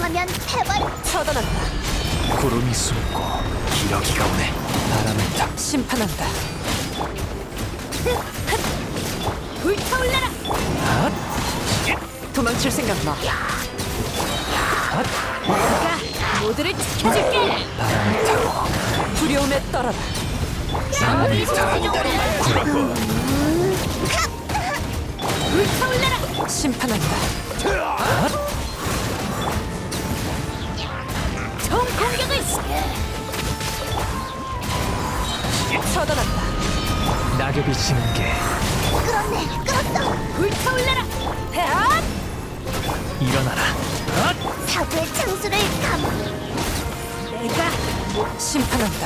하면 해버려. 처단한다. 구름이 숨고 기러기가 오네. 바람을 타. 심판한다. 불타올라라. 도망칠 생각 마. 내가 모두를 지켜줄게. 바람을 타고 두려움에 떨어라. 바람을 타고 구름. 불타올라라. 심판한다. 총 공격을 처단한다. 낙엽이 지는 게 끌었네, 끌었어. 불타올라라. 헤앗! 일어나라. 사고의 창수를 감아. 내가 심판한다.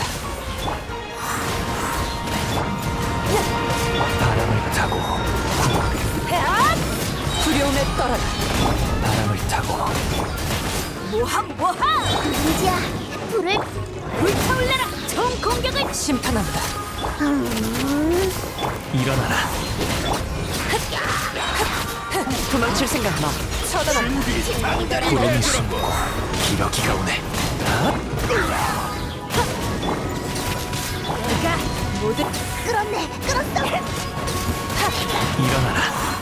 바람을 타고 구름. 헤앗! 두려움에 떨어라. 바람을 타고 모함! 민지야, 불을. 불타올라라. 총 공격을 심판한다. 일어나라. 도망칠 생각 마. 처단한다. 구름이 숨고 기러기가 오네. 내가 모두 끌었네, 끌었어. 일어나라.